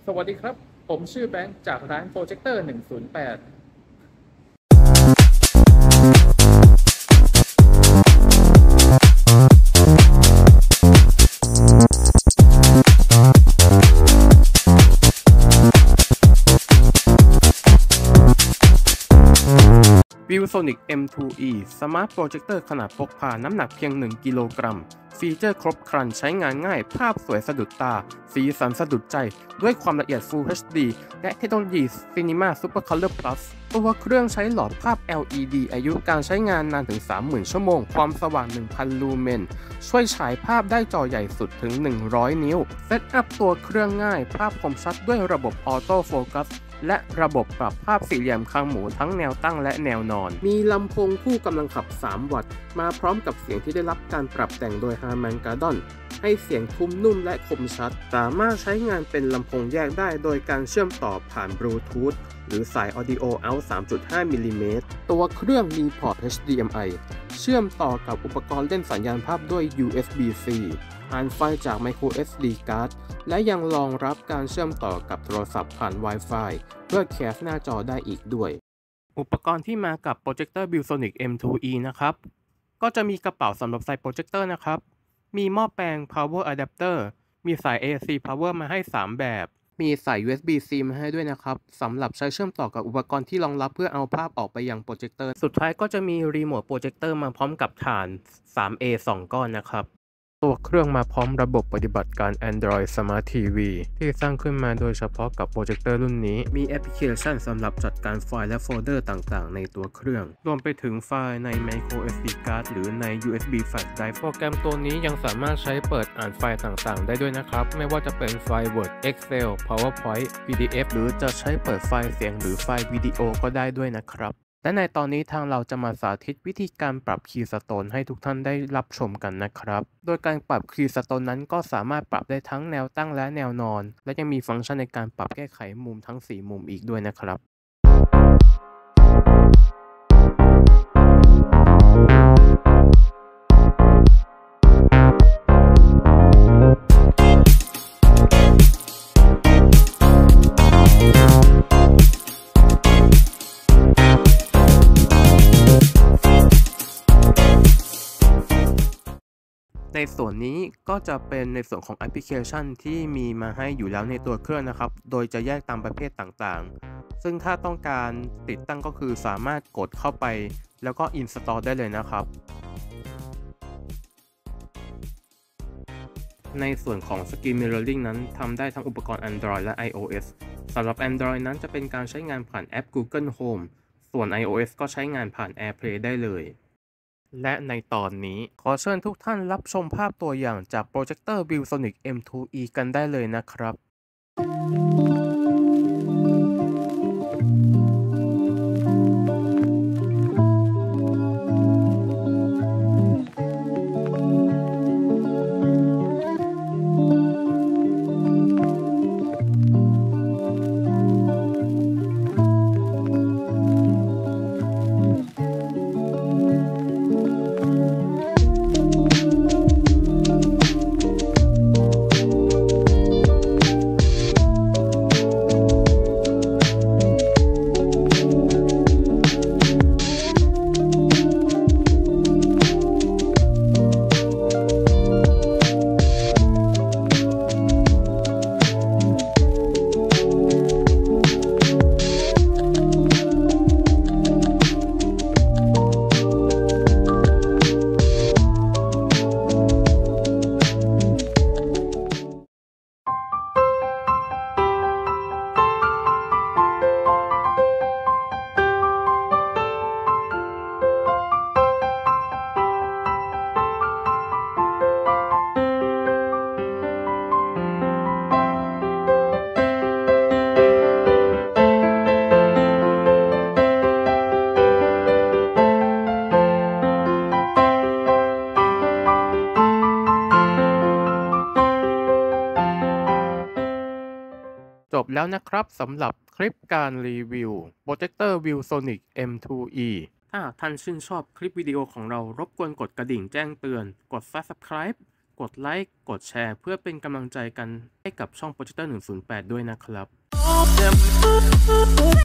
สวัสดีครับ ผมชื่อแบงค์จากร้านโปรเจคเตอร์108ViewSonic M2E Smart Projector ขนาดพกพาน้ำหนักเพียง 1 กิโลกรัมฟีเจอร์ครบครันใช้งานง่ายภาพสวยสะดุดตาสีสันสะดุดใจด้วยความละเอียด Full HD และเทคโนโลยี Cinema Super Color Plus ตัวเครื่องใช้หลอดภาพ LED อายุการใช้งานนานถึง 30,000 ชั่วโมงความสว่าง 1,000 ลูเมนช่วยฉายภาพได้จอใหญ่สุดถึง 100 นิ้วเซตอัพตัวเครื่องง่ายภาพคมชัดด้วยระบบออโต้โฟกัสและระบบปรับภาพสี่เหลี่ยมคางหมูทั้งแนวตั้งและแนวนอนมีลำโพงคู่กำลังขับ 3 วัตต์มาพร้อมกับเสียงที่ได้รับการปรับแต่งโดย Harman Kardon ให้เสียงทุ้มนุ่มและคมชัดสามารถใช้งานเป็นลำโพงแยกได้โดยการเชื่อมต่อผ่านบลูทูธหรือสาย Audio Out 3.5 มิลลิเมตรตัวเครื่องมีพอร์ต HDMI เชื่อมต่อกับอุปกรณ์เล่นสัญญาณภาพด้วย USB-C ผ่านไฟจาก Micro SD Card และยังรองรับการเชื่อมต่อกับโทรศัพท์ผ่าน Wi-Fi เพื่อแคสหน้าจอได้อีกด้วยอุปกรณ์ที่มากับโปรเจคเตอร์ ViewSonic M2E นะครับก็จะมีกระเป๋าสำหรับใส่โปรเจคเตอร์นะครับมีหม้อแปลง Power Adapter มีสาย AC Power มาให้ 3 แบบมีสาย USB-C มาให้ด้วยนะครับสำหรับใช้เชื่อมต่อกับอุปกรณ์ที่รองรับเพื่อเอาภาพออกไปยังโปรเจคเตอร์สุดท้ายก็จะมีรีโมทโปรเจคเตอร์มาพร้อมกับฐาน 3A 2 ก้อนนะครับตัวเครื่องมาพร้อมระบบปฏิบัติการ Android Smart TV ที่สร้างขึ้นมาโดยเฉพาะกับโปรเจคเตอร์รุ่นนี้มีแอปพลิเคชันสำหรับจัดการไฟล์และโฟลเดอร์ต่างๆในตัวเครื่องรวมไปถึงไฟล์ใน Micro SD Card หรือใน USB Flash Drive โปรแกรมตัวนี้ยังสามารถใช้เปิดอ่านไฟล์ต่างๆได้ด้วยนะครับไม่ว่าจะเป็นไฟล์ Word Excel PowerPoint PDF หรือจะใช้เปิดไฟล์เสียงหรือไฟล์วิดีโอก็ได้ด้วยนะครับและในตอนนี้ทางเราจะมาสาธิตวิธีการปรับคีย์สโตนให้ทุกท่านได้รับชมกันนะครับโดยการปรับคีย์สโตนนั้นก็สามารถปรับได้ทั้งแนวตั้งและแนวนอนและยังมีฟังก์ชันในการปรับแก้ไขมุมทั้ง4มุมอีกด้วยนะครับในส่วนนี้ก็จะเป็นในส่วนของแอปพลิเคชันที่มีมาให้อยู่แล้วในตัวเครื่องนะครับโดยจะแยกตามประเภทต่างๆซึ่งถ้าต้องการติดตั้งก็คือสามารถกดเข้าไปแล้วก็ install ได้เลยนะครับในส่วนของ Screen Mirroring นั้นทำได้ทั้งอุปกรณ์ Android และ iOS สำหรับ Android นั้นจะเป็นการใช้งานผ่านแอป Google Home ส่วน iOS ก็ใช้งานผ่าน AirPlay ได้เลยและในตอนนี้ขอเชิญทุกท่านรับชมภาพตัวอย่างจากโปรเจคเตอร์ ViewSonic M2E กันได้เลยนะครับจบแล้วนะครับสำหรับคลิปการรีวิวโปรเจคเตอร์ ViewSonic M2E ถ้าท่านชื่นชอบคลิปวิดีโอของเรารบกวนกดกระดิ่งแจ้งเตือนกด Subscribe กดไลค์กดแชร์เพื่อเป็นกำลังใจกันให้กับช่อง Projector 108 ด้วยนะครับ